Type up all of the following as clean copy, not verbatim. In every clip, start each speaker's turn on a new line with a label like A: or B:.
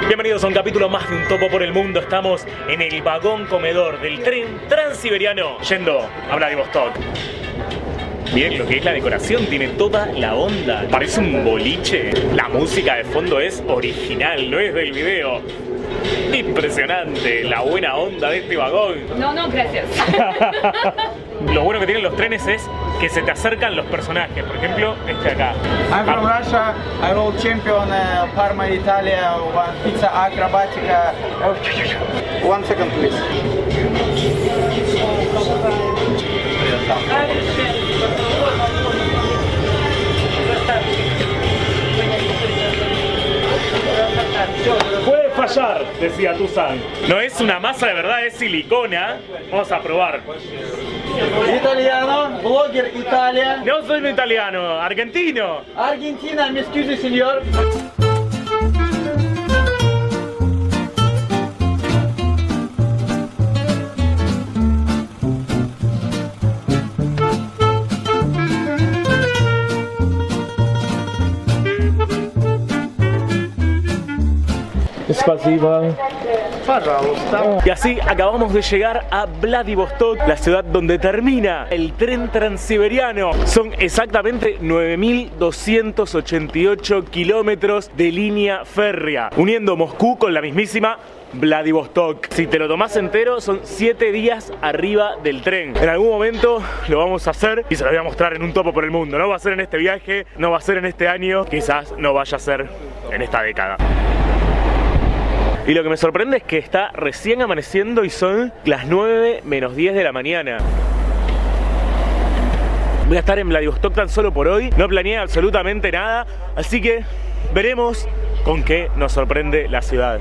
A: Bienvenidos a un capítulo más de Un Topo por el Mundo. Estamos en el vagón comedor del tren transiberiano yendo a Vladivostok. Miren lo que es la decoración, tiene toda la onda. Parece un boliche. La música de fondo es original, no es del video. Impresionante la buena onda de este vagón.
B: No, gracias.
A: Lo bueno que tienen los trenes es que se te acercan los personajes. Por ejemplo, este acá.
C: I'm from Russia. I'm world champion Parma, Italia. One pizza acrobatica. 1 second, please.
A: Puede fallar, decía Tuzan. No es una masa de verdad, es silicona. Vamos a probar.
C: Italiano, blogger Italia.
A: No soy italiano, argentino.
C: Argentina, me excuse, señor.
A: Y así acabamos de llegar a Vladivostok, la ciudad donde termina el tren transiberiano. Son exactamente 9.288 kilómetros de línea férrea, uniendo Moscú con la mismísima Vladivostok. Si te lo tomás entero, son 7 días arriba del tren. En algún momento lo vamos a hacer y se lo voy a mostrar en Un Topo por el Mundo. No va a ser en este viaje, no va a ser en este año, quizás no vaya a ser en esta década. Y lo que me sorprende es que está recién amaneciendo y son las 9 menos 10 de la mañana. Voy a estar en Vladivostok tan solo por hoy, no planeé absolutamente nada, así que veremos con qué nos sorprende la ciudad.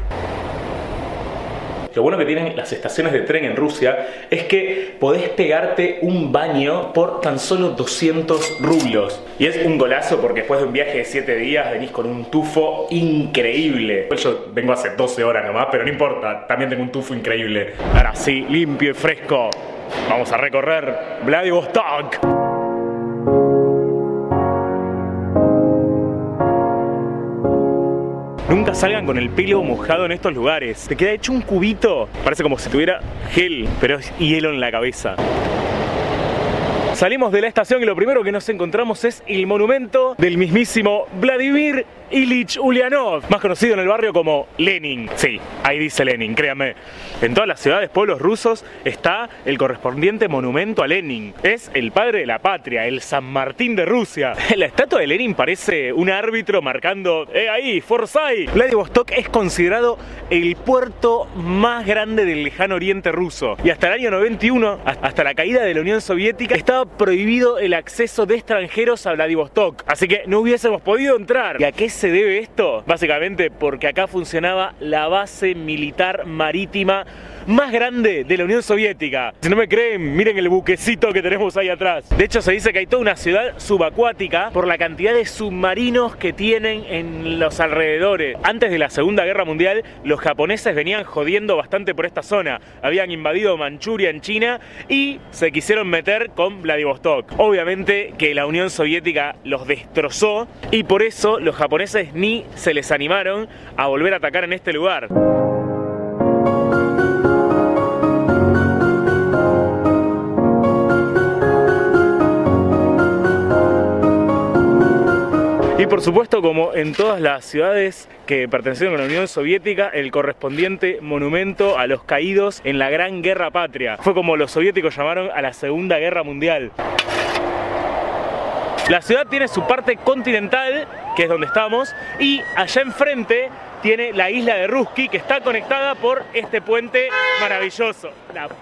A: Lo bueno que tienen las estaciones de tren en Rusia es que podés pegarte un baño por tan solo 200 rublos. Y es un golazo porque después de un viaje de 7 días venís con un tufo increíble. Yo vengo hace 12 horas nomás, pero no importa, también tengo un tufo increíble. Ahora sí, limpio y fresco, vamos a recorrer Vladivostok. Nunca salgan con el pelo mojado en estos lugares. Te queda hecho un cubito. Parece como si tuviera gel, pero es hielo en la cabeza. Salimos de la estación y lo primero que nos encontramos es el monumento del mismísimo Vladimir Ilich Ulyanov, más conocido en el barrio como Lenin. Sí, ahí dice Lenin, créanme. En todas las ciudades, pueblos rusos está el correspondiente monumento a Lenin. Es el padre de la patria, el San Martín de Rusia. La estatua de Lenin parece un árbitro marcando ahí, Forsyth. Vladivostok es considerado el puerto más grande del lejano oriente ruso. Y hasta el año 91, hasta la caída de la Unión Soviética, estaba prohibido el acceso de extranjeros a Vladivostok. Así que no hubiésemos podido entrar. ¿Y a qué se debe esto? Básicamente porque acá funcionaba la base militar marítima más grande de la Unión Soviética. Si no me creen, miren el buquecito que tenemos ahí atrás. De hecho, se dice que hay toda una ciudad subacuática por la cantidad de submarinos que tienen en los alrededores. Antes de la Segunda Guerra Mundial, los japoneses venían jodiendo bastante por esta zona. Habían invadido Manchuria en China y se quisieron meter con Vladivostok. Obviamente que la Unión Soviética los destrozó y por eso los japoneses ni se les animaron a volver a atacar en este lugar. Y por supuesto, como en todas las ciudades que pertenecieron a la Unión Soviética, el correspondiente monumento a los caídos en la Gran Guerra Patria. Fue como los soviéticos llamaron a la Segunda Guerra Mundial. La ciudad tiene su parte continental, que es donde estamos, y allá enfrente tiene la isla de Ruski, que está conectada por este puente maravilloso.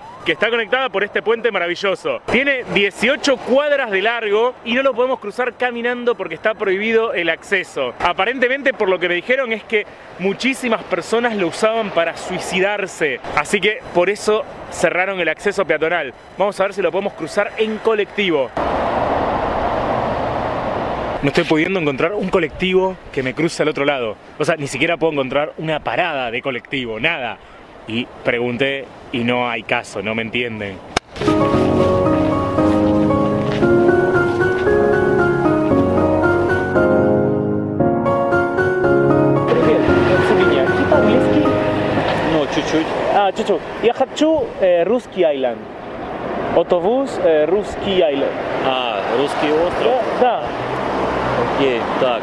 A: Tiene 18 cuadras de largo y no lo podemos cruzar caminando porque está prohibido el acceso. Aparentemente, por lo que me dijeron, es que muchísimas personas lo usaban para suicidarse. Así que por eso cerraron el acceso peatonal. Vamos a ver si lo podemos cruzar en colectivo. No estoy pudiendo encontrar un colectivo que me cruce al otro lado. O sea, ni siquiera puedo encontrar una parada de colectivo, nada. Y pregunté y no hay caso, no me entienden. Привет, Меня.
B: чуть-чуть.
A: А, чуть-чуть. Я хочу русский айленд. Автобус русский айленд.
B: А, русский остров?
A: Да.
B: Окей, так.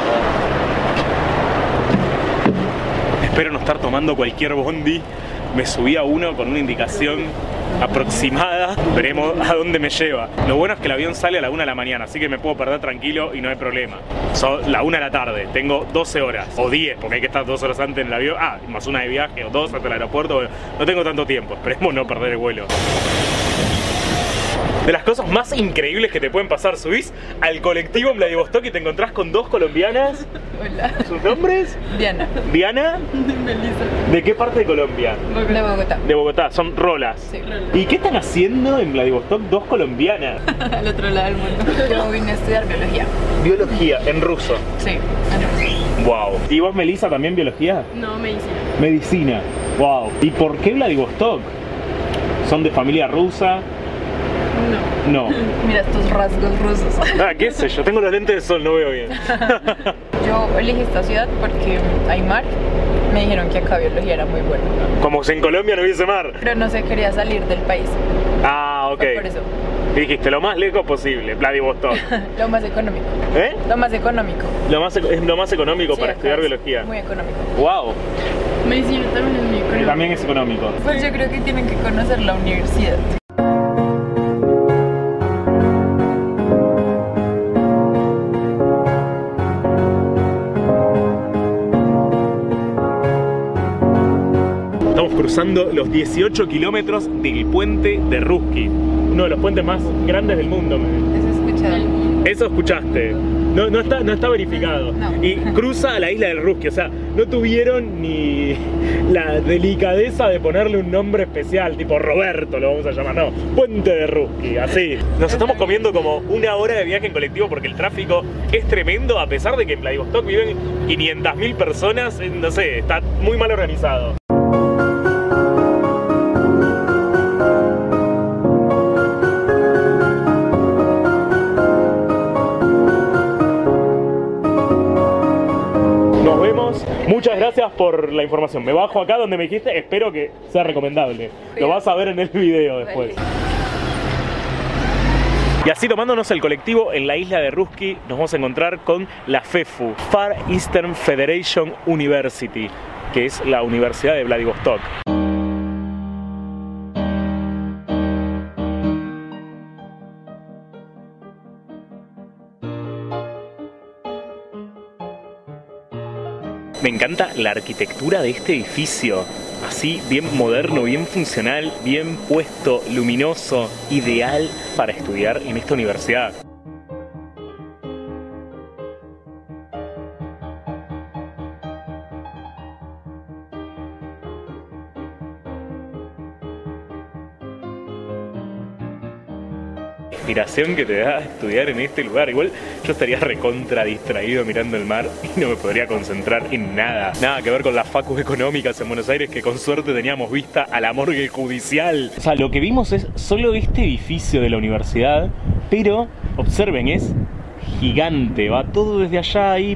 A: Espero no estar tomando cualquier bondi. Me subí a uno con una indicación aproximada. Veremos a dónde me lleva. Lo bueno es que el avión sale a la 1 de la mañana, así que me puedo perder tranquilo y no hay problema. Son la 1 de la tarde, tengo 12 horas o 10, porque hay que estar 2 horas antes en el avión. Ah, más una de viaje o 2 hasta el aeropuerto. Bueno, no tengo tanto tiempo, esperemos no perder el vuelo. De las cosas más increíbles que te pueden pasar, subís al colectivo en Vladivostok y te encontrás con 2 colombianas.
D: Hola.
A: ¿Sus nombres?
D: Diana.
A: Diana.
D: Melissa.
A: ¿De qué parte de Colombia?
D: De Bogotá.
A: De Bogotá, son rolas.
D: Sí.
A: ¿Y qué están haciendo en Vladivostok 2 colombianas?
D: Al otro lado del mundo. Yo vine a estudiar biología.
A: Biología, en ruso.
D: Sí, en ruso.
A: Wow. ¿Y vos, Melissa, también biología?
D: No, medicina.
A: Medicina. Wow. ¿Y por qué Vladivostok? ¿Son de familia rusa?
D: No.
A: No.
D: Mira estos rasgos rusos.
A: Ah, qué sé yo, tengo los lentes de sol, no veo bien.
D: Yo elegí esta ciudad porque hay mar. Me dijeron que acá biología era muy buena.
A: Como si en Colombia no hubiese mar.
D: Pero no se quería salir del país.
A: Ah, ok.
D: Fue por eso.
A: Y dijiste lo más lejos posible, Vladivostok.
D: Lo más económico.
A: ¿Eh?
D: Lo más económico.
A: Es lo más económico
D: Sí,
A: para
D: acá
A: estudiar
D: es
A: biología.
D: Muy económico.
A: Wow.
D: Medicina también es muy económico.
A: También es económico.
D: Pues yo creo que tienen que conocer la universidad.
A: Estamos cruzando los 18 kilómetros del puente de Ruski, uno de los puentes más grandes del mundo.
D: ¿Eso escuchado?
A: Eso escuchaste. No está verificado.
D: No.
A: Y cruza a la isla del Ruski, o sea, no tuvieron ni la delicadeza de ponerle un nombre especial, tipo Roberto lo vamos a llamar, no, Puente de Ruski, así. Nos estamos comiendo como 1 hora de viaje en colectivo porque el tráfico es tremendo, a pesar de que en Vladivostok viven 500.000 personas, no sé, está muy mal organizado. Nos vemos. Muchas gracias por la información. Me bajo acá donde me dijiste, espero que sea recomendable. Lo vas a ver en el video después. Y así tomándonos el colectivo en la isla de Ruski nos vamos a encontrar con la FEFU, Far Eastern Federation University, que es la Universidad de Vladivostok. Me encanta la arquitectura de este edificio, así bien moderno, bien funcional, bien puesto, luminoso, ideal para estudiar en esta universidad. Inspiración que te da estudiar en este lugar. Igual yo estaría recontra distraído mirando el mar y no me podría concentrar en nada. Nada que ver con las facus económicas en Buenos Aires, que con suerte teníamos vista a la morgue judicial. O sea, lo que vimos es solo este edificio de la universidad, pero observen, es gigante. Va todo desde allá ahí,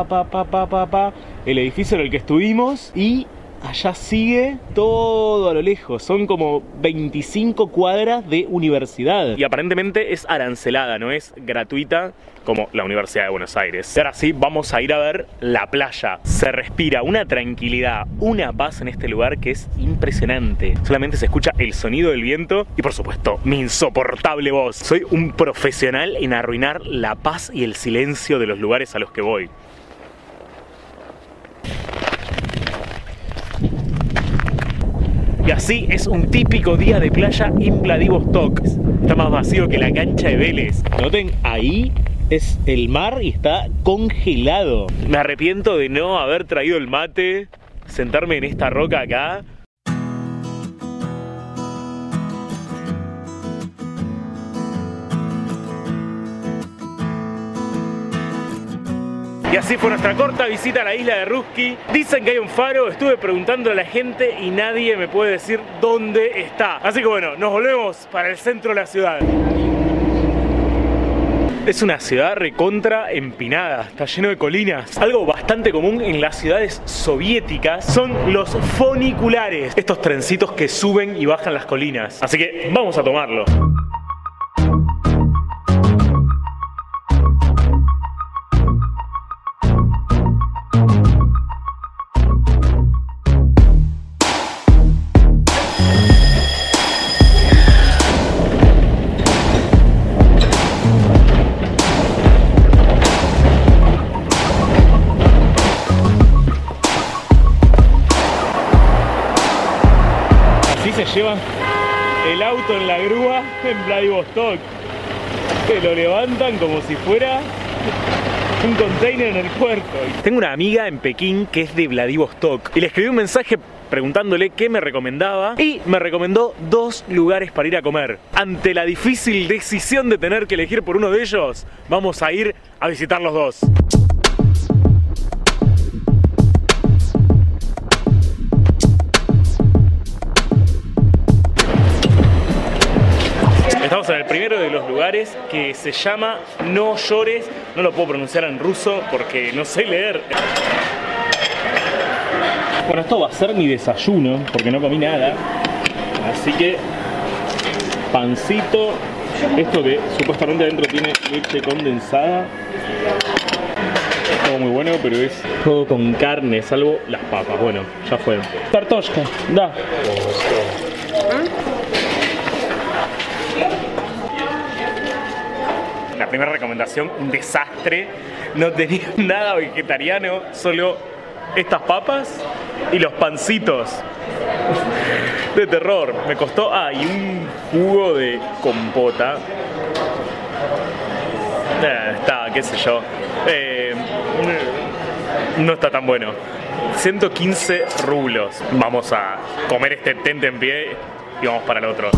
A: el edificio en el que estuvimos, y allá sigue todo a lo lejos. Son como 25 cuadras de universidad. Y aparentemente es arancelada, no es gratuita como la Universidad de Buenos Aires. Y ahora sí, vamos a ir a ver la playa. Se respira una tranquilidad, una paz en este lugar que es impresionante. Solamente se escucha el sonido del viento y, por supuesto, mi insoportable voz. Soy un profesional en arruinar la paz y el silencio de los lugares a los que voy. Y así es un típico día de playa en Vladivostok. Está más vacío que la cancha de Vélez. Noten, ahí es el mar y está congelado. Me arrepiento de no haber traído el mate, sentarme en esta roca acá. Y así fue nuestra corta visita a la isla de Ruski. Dicen que hay un faro, estuve preguntando a la gente y nadie me puede decir dónde está. Así que bueno, nos volvemos para el centro de la ciudad. Es una ciudad recontra empinada, está lleno de colinas. Algo bastante común en las ciudades soviéticas son los funiculares, estos trencitos que suben y bajan las colinas. Así que vamos a tomarlo. Se llevan el auto en la grúa en Vladivostok, que lo levantan como si fuera un container en el puerto. Tengo una amiga en Pekín que es de Vladivostok y le escribí un mensaje preguntándole qué me recomendaba y me recomendó 2 lugares para ir a comer. Ante la difícil decisión de tener que elegir por uno de ellos, vamos a ir a visitar los dos. Estamos en el primero de los lugares que se llama No Llores. No lo puedo pronunciar en ruso porque no sé leer. Bueno, esto va a ser mi desayuno porque no comí nada. Así que pancito. Esto que supuestamente adentro tiene leche condensada. Todo muy bueno, pero es todo con carne, salvo las papas. Bueno, ya fue. Kartoshka, da. La primera recomendación, un desastre. No tenía nada vegetariano, solo estas papas y los pancitos. De terror. Me costó, y un jugo de compota. Está, qué sé yo. No está tan bueno. 115 rublos. Vamos a comer este tentempié y vamos para el otro.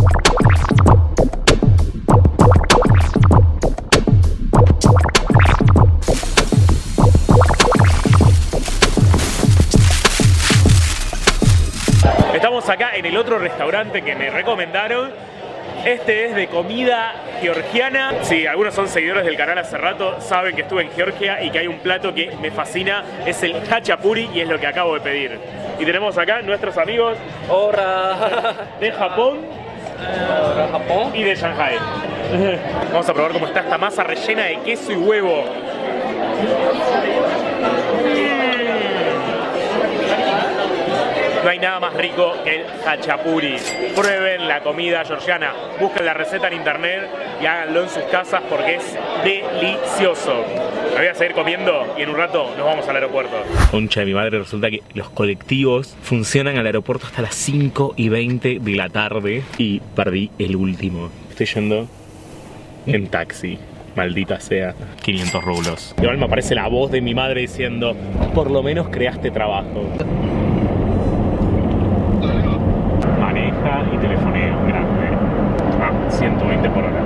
A: Estamos acá en el otro restaurante que me recomendaron. Este es de comida georgiana. Si algunos son seguidores del canal hace rato, saben que estuve en Georgia y que hay un plato que me fascina. Es el hachapuri y es lo que acabo de pedir. Y tenemos acá nuestros amigos de Japón y de Shanghai. Vamos a probar cómo está esta masa rellena de queso y huevo. No hay nada más rico que el hachapuri. Prueben la comida georgiana, busquen la receta en internet y háganlo en sus casas porque es delicioso. Me voy a seguir comiendo y en un rato nos vamos al aeropuerto. Concha de mi madre, resulta que los colectivos funcionan al aeropuerto hasta las 5:20 de la tarde y perdí el último. Estoy yendo en taxi. Maldita sea, 500 rublos. Igual me aparece la voz de mi madre diciendo, por lo menos creaste trabajo. Maneja y telefoneo, grande. 120 por hora.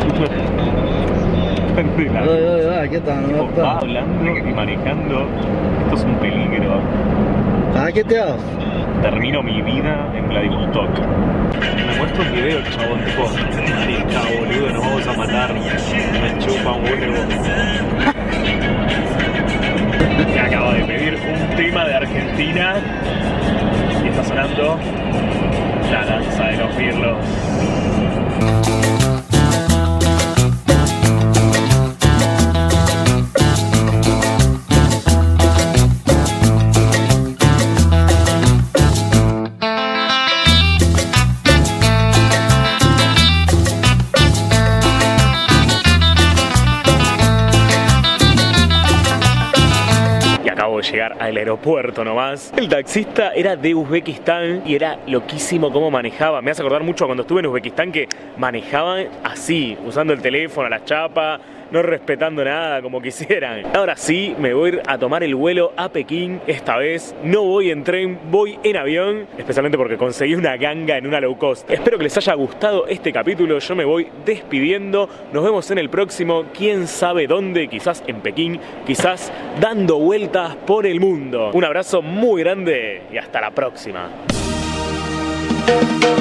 E: ¿Qué tal?
A: Va hablando y manejando. Esto es un peligro.
E: ¿Qué te hago?
A: Termino mi vida en Vladivostok. Me muestro un video, chabón, tipo, marica, boludo, nos vamos a matar. Me chupa un huevo. Me acabo de pedir un tema de Argentina y está sonando La Danza de los Mirlos. Llegar al aeropuerto nomás. El taxista era de Uzbekistán y era loquísimo cómo manejaba. Me hace acordar mucho cuando estuve en Uzbekistán que manejaban así, usando el teléfono, la chapa, no respetando nada como quisieran. Ahora sí, me voy a ir a tomar el vuelo a Pekín. Esta vez no voy en tren, voy en avión, especialmente porque conseguí una ganga en una low cost. Espero que les haya gustado este capítulo. Yo me voy despidiendo. Nos vemos en el próximo. Quién sabe dónde, quizás en Pekín, quizás dando vueltas por el mundo. Un abrazo muy grande y hasta la próxima.